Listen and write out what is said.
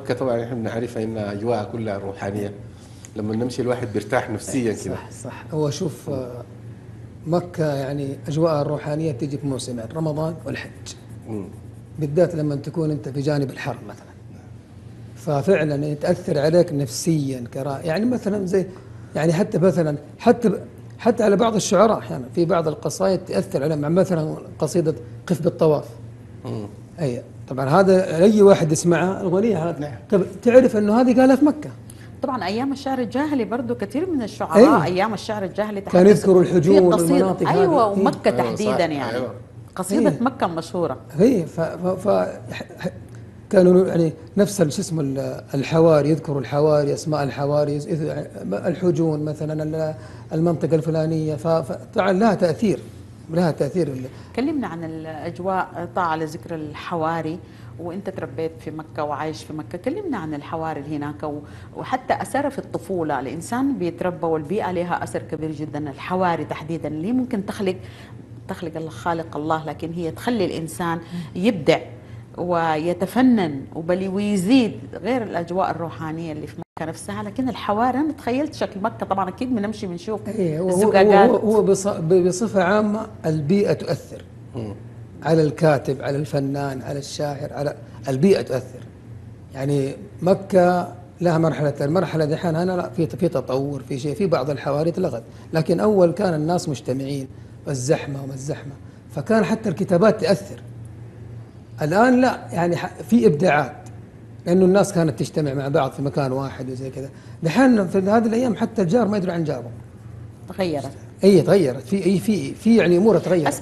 مكة طبعا احنا بنعرفها انها اجواءها كلها روحانية، لما نمشي الواحد بيرتاح نفسيا كده. صح صح. هو شوف، مكة يعني أجواءها الروحانية تجي في موسمين، رمضان والحج، مم. بالذات لما تكون أنت في جانب الحرم مثلا، ففعلا تأثر عليك نفسيا يعني مثلا زي، يعني حتى مثلا حتى على بعض الشعراء أحيانا في بعض القصائد تأثر عليهم، مع مثلا قصيدة قف بالطواف. مم. أي طبعا هذا أي واحد يسمعها الأغنية هذه، نعم. طب تعرف أنه هذه قالها في مكة. طبعا ايام الشعر الجاهلي برضو كثير من الشعراء أي ايام الشعر الجاهلي كان تحدثوا يذكروا في الحجون قصيده، والمناطق ايوه، هذه. إيه؟ ومكه ايوه صح، تحديدا يعني ايوه. قصيده إيه؟ مكه مشهوره. هي كانوا يعني نفس شو اسمه الحواري، يذكروا الحواري، اسماء الحواري، الحجون مثلا، المنطقه الفلانيه، فطبعا لها تاثير، لها تاثير. كلمنا عن الاجواء، طه على ذكر الحواري، وانت تربيت في مكه وعايش في مكه، كلمنا عن الحواري اللي هناك وحتى اثرها في الطفوله. الانسان بيتربى والبيئه لها اثر كبير جدا، الحواري تحديدا اللي ممكن تخلق الله، خالق الله، لكن هي تخلي الانسان يبدع ويتفنن ويزيد، غير الاجواء الروحانيه اللي في مكه نفسها. لكن الحواري انا تخيلت شكل مكه، طبعا اكيد بنمشي بنشوف إيه، الزقاقات. هو بصفه عامه البيئه تؤثر على الكاتب، على الفنان، على الشاعر، على البيئه تؤثر. يعني مكه لها مرحله، المرحله دحين انا لا، في تطور، في شيء، في بعض الحواري اتلغت، لكن اول كان الناس مجتمعين، والزحمه وما الزحمه، فكان حتى الكتابات تاثر. الآن لا، يعني في إبداعات، لأنه الناس كانت تجتمع مع بعض في مكان واحد وزي كذا. دحين في هذه الأيام حتى الجار ما يدري عن جاره. تغيرت. أي تغيرت، في يعني أمور تغيرت.